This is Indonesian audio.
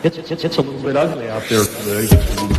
It's a little bit ugly out there today.